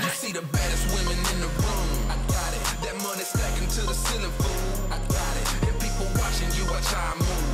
You see the baddest women in the room. I got it. That money stacking to the ceiling, fool. I got it. And people watching you watch how I move.